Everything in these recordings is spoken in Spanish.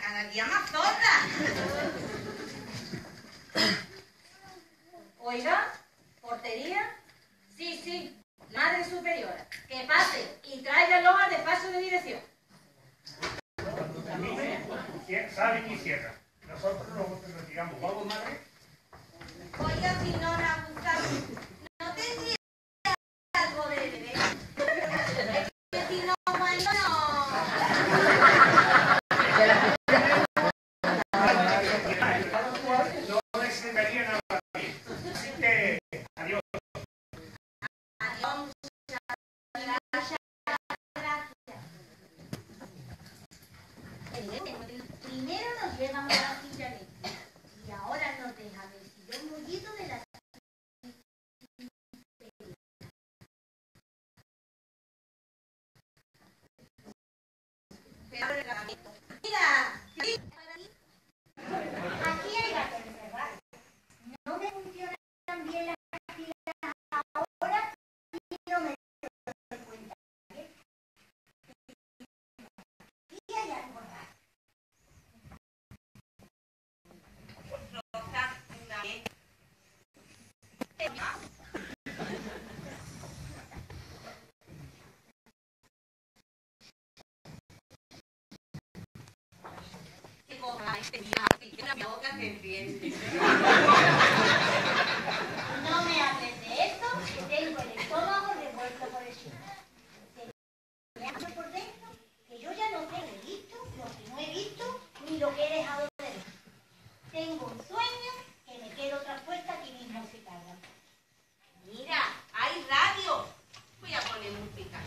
cada día más sorda. Oiga, portería. Sí, sí, madre superiora. Que pase y tráigalo al despacho de dirección. Salen y cierran. Nosotros nos retiramos. ¿Vamos, madre? Oiga, señora Gustavo, ¿no tendría algo de beber? Que si no, bueno, No les sentaría nada bien. Así que, adiós. adiós, gracias. Primero nos llevamos a la silla eléctrica y ahora nos deja ver si yo un mullito de la Mira, aquí hay gatos encerrados. No me funcionan bien las pilas ahora y no me doy cuenta. Y hay algo raro. No me hables de esto, que tengo el estómago revuelto por encima. Tengo por dentro que yo ya no tengo visto lo que no he visto ni lo que he dejado de ver. Tengo un sueño que me quedo traspuesta aquí mismo si tarda. Mira, hay radio. Voy a poner música.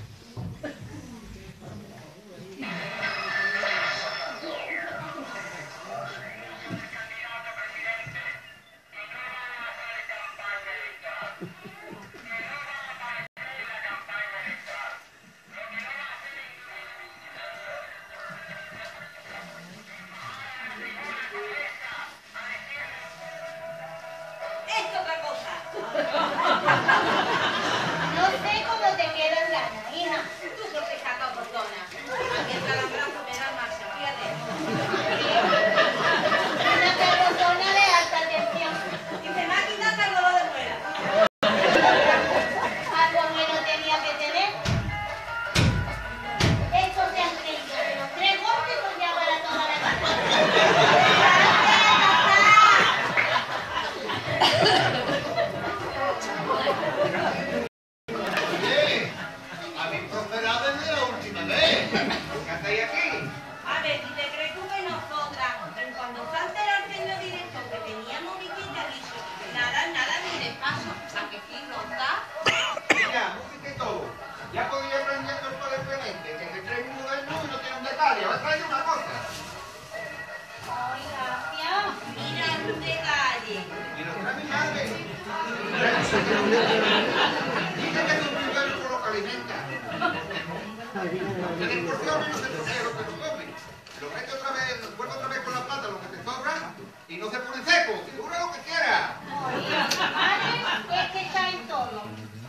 Es otra cosa. No sé cómo te quedan ganas, hija. Tú solo te sacas botona. Aquí el calambrazo me da marcha, fíjate. Una carrozona de alta tensión. Y se me ha quitado el dolor de fuera. Algo bueno tenía que tener. Estos se han creído que los 3 golpes son ya para toda la vida. ¿Habéis prosperado desde la última vez? ¿Qué hacéis aquí? A ver, si te crees tú que nosotras, en cuando se ha enterado el señor director que teníamos visita, ha dicho, nada, ni de paso, a que sí no está. Mira, música y todo. Ya podía aprender todo el clemente, que se cree un moderno y no tiene un detalle. Va a traer una cosa. Ay, gracias. Mira un detalle. Y lo trae mi madre. Dice que tu primero solo que alimenta. Que en porciones no se trocea lo que tú comes. Lo mete otra vez, vuelve otra vez con la pata lo que te sobra y no se pone seco. Figura lo que quiera. Oye, madre, es que está en todo.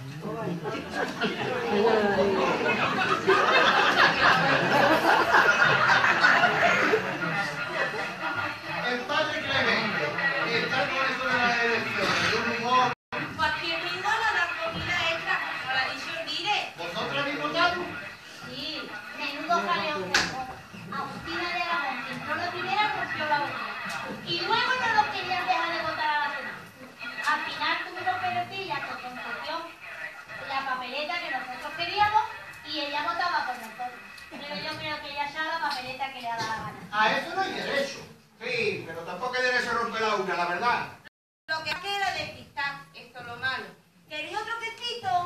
El padre Clemente está con eso de las elecciones, de un humor. Cualquier riñona da comida extra, como la dicho el dire. ¿Vosotros habéis votado? Sí, menudo jaleo tengo. Agustina de Aragón, que entró la primera, rompió la otra. Y luego no nos querían dejar de votar a la semana. Al final tuvimos perecillas con concesión la papeleta que nosotros queríamos y ella votaba por nosotros. Pero yo creo que ella ya la papeleta que le da la gana. A eso no hay derecho. Sí, pero tampoco hay derecho a romper la una, la verdad. Lo que queda de cristal, esto es lo malo. ¿Queréis otro quesito?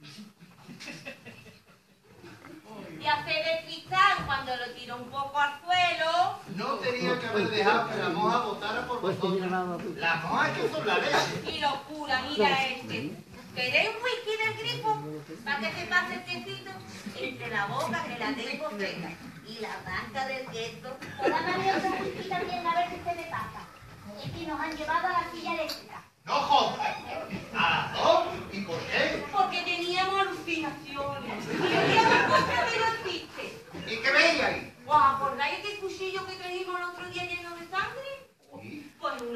Y hacer de cristal cuando lo tiro un poco al suelo. No tenía que haber dejado que la monja votara por vosotros. Las monjas que son la leche. Y locura, mira este. ¿Queréis un whisky del grifo? Para que se pase el quesito entre la boca que la tengo seca y la banca del queso. Póngame otro whisky también a ver si se me pasa. Es que nos han llevado a la silla eléctrica. ¡No jodas! ¿A las 2? ¿Y por qué? Porque teníamos alucinaciones. Y veíamos cosas que no existen. ¿Y qué veíais? ¿Os acordáis del cuchillo que trajimos los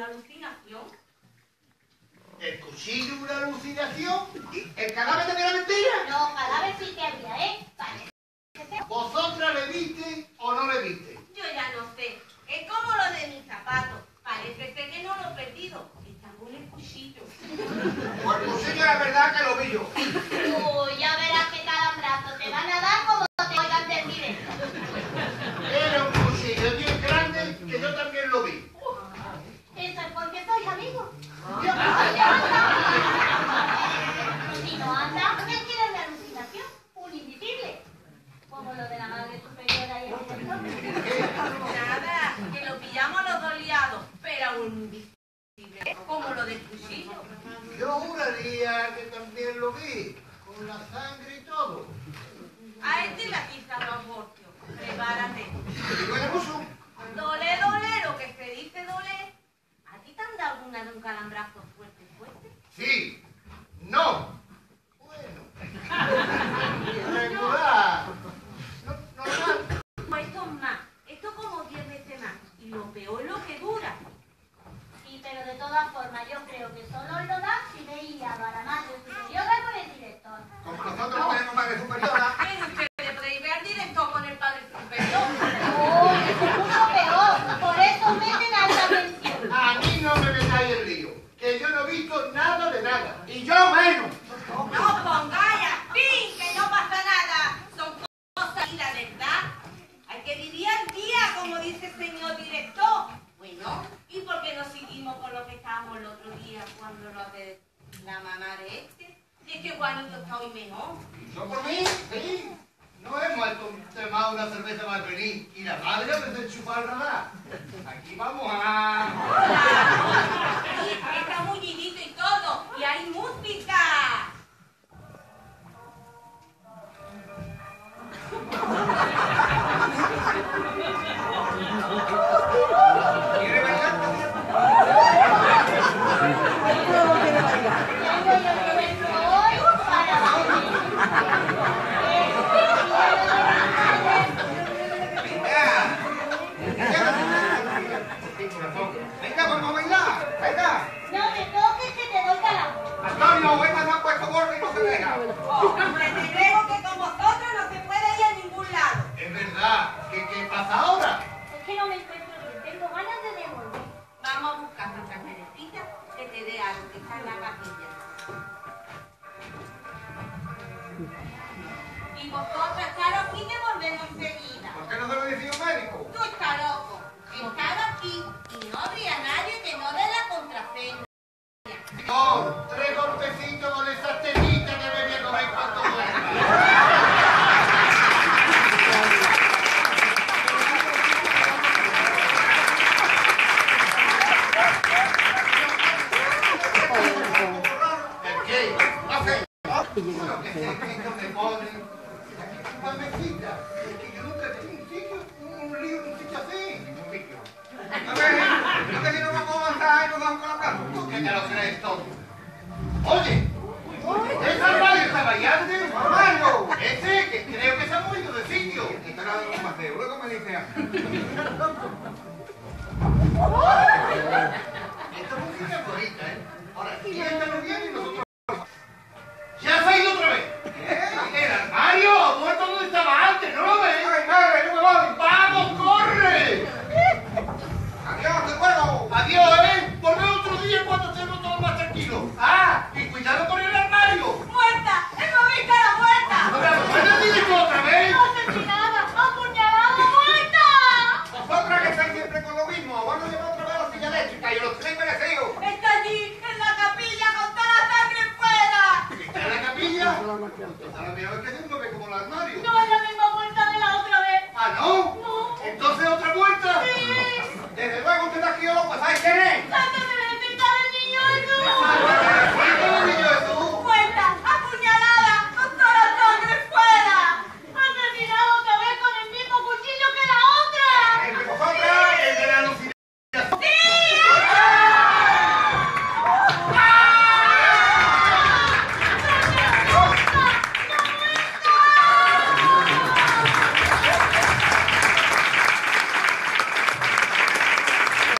una alucinación. ¿El cuchillo una alucinación? ¿Y el cadáver también era mentira? No, cadáver sí que había, ¿eh? Vale. ¿Vosotras le viste o no le viste? Yo ya no sé. Es como lo de mis zapatos. Parece ser que no lo he perdido. Está con el cuchillo. Pues el cuchillo es verdad que lo vi yo. Uy, ya verás qué calambrazo te van a dar como te oigan del directo. Era un cuchillo bien grande que yo también lo vi. Eso es porque sois amigos. Si no anda, ¿qué quiere una alucinación? Un invisible. Como lo de la madre superiora y el director. Nada, que lo pillamos los dos liados. Pero un invisible es como lo del cuchillo. Yo juraría que también lo vi, con la sangre y todo. A este le aquí está los voltios. Prepárate. ¿Y duele mucho? Dole, dole, lo que se dice dole. ¿A ti te han dado alguna de un calambrazo fuerte, fuerte? Sí. No. Bueno. Regular. Normal. Pues esto es más. Esto como 10 veces más. Y lo peor es lo que dura. Sí, pero de todas formas, yo creo que solo lo da si veis a la madre superiora con el director. Como nosotros no tenemos madre superiora. Pero usted podéis ver directo con el padre superior. ¡Uy, eso es mucho peor! Por eso meten alta tensión. A mí no me metáis el lío, que yo no he visto nada de nada. Y yo menos. No pongáis a fin, que no pasa nada. Son cosas y la verdad. Hay que vivir al día, como dice el señor director. Bueno, ¿y por qué no seguimos con lo que estábamos el otro día cuando lo de la mamá de este? Es que Juanito está hoy mejor. Yo por mí, sí. No hemos tomado una cerveza Malvení y la madre empezó a chupar el radar. Aquí vamos a... Y está mullidito y todo. Y hay música. ¿Quiere bailar? Hoy para Venga, vamos a bailar. Venga. No me toques que te doy calambre. Antonio, venga, se ha puesto gordo y no se deja. Hombre, te creo que con vosotros no se puede ir a ningún lado. Es verdad. ¿Qué pasa ahora? Es que no me encuentro bien, tengo ganas de devolver. Vamos a buscar nuestra merecita que te dé algo que está en la capilla. Y vosotros estar aquí te volvemos enseguida. ¿Por qué no se lo decía un médico? Tú estás loco. Estar aquí y no habría nadie que no dé la contraseña. No, 3 golpecitos con esas tenitas que me voy a comer cuando duerma. ¿El qué? No sé. Bueno, que se me ponen. Aquí una mesita. Es que yo nunca he tenido un sitio, un lío, un sitio así. Ningún sitio. A ver si nos vamos a avanzar y nos damos con la plaza. ¿Por qué te lo crees todo? Oye, esa radio está bailando, Armando. Ese que creo que se ha movido de sitio. Estará dando un paseo, luego me dice Esta música es bonita, ¿eh? Ahora, ¿quién